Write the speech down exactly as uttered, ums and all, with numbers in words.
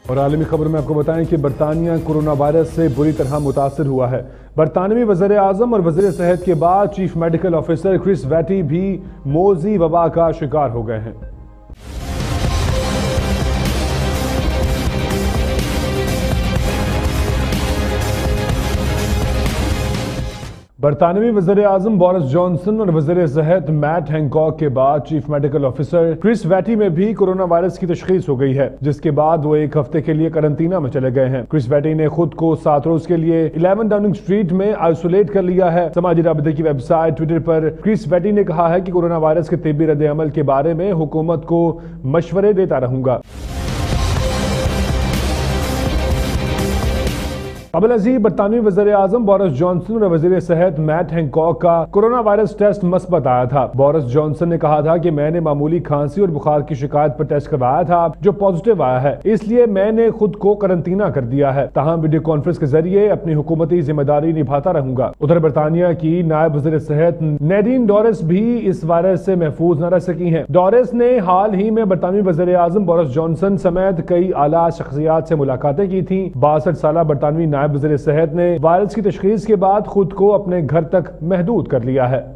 और आलमी खबर में आपको बताएं कि बरतानिया कोरोना वायरस से बुरी तरह मुतासर हुआ है। बरतानवी वज़ीर आज़म और वज़ीर सेहत के बाद chief medical officer Chris Whitty भी मोजी वबा का शिकार हो गए हैं। बरतानवी वज़ीर आज़म बोरिस जॉनसन और वज़ीर सेहत मैट हैंकॉक के बाद chief medical officer Chris Whitty में भी कोरोना वायरस की तशखीस हो गई है, जिसके बाद वो एक हफ्ते के लिए करंतना में चले गए हैं। क्रिस वैटी ने खुद को सात रोज के लिए इलेवन डाउनिंग स्ट्रीट में आइसोलेट कर लिया है। समाजी राबते की वेबसाइट ट्विटर पर क्रिस वैटी ने कहा है कि कोरोना वायरस के तिब्बी रद्द अमल के बारे में हुकूमत को मशवरे देता रहूंगा। अबल अजीब बरतानवी वज़ीर आज़म बोरिस जॉनसन और वज़ीर सेहत मैट हैंकॉक का कोरोना वायरस टेस्ट मस्बत आया था। बोरिस जॉनसन ने कहा था कि मैंने मामूली खांसी और बुखार की शिकायत पर टेस्ट करवाया था जो पॉजिटिव आया है, इसलिए मैंने खुद को करंतना कर दिया है। तहम वीडियो कॉन्फ्रेंस के जरिए अपनी हुकूमती जिम्मेदारी निभाता रहूंगा। उधर बरतानिया की नायब वज़ीर सेहत नैडीन डोरिस भी इस वायरस से महफूज न रह सकी हैं। डोरिस ने हाल ही में बरतानवी वज़ीर आज़म बोरिस जॉनसन समेत कई आला शख्सियात से मुलाकातें की थी। बासठ साल बरतानवी वज़ीर सेहत ने वायरस की तशखीस के बाद खुद को अपने घर तक महदूद कर लिया है।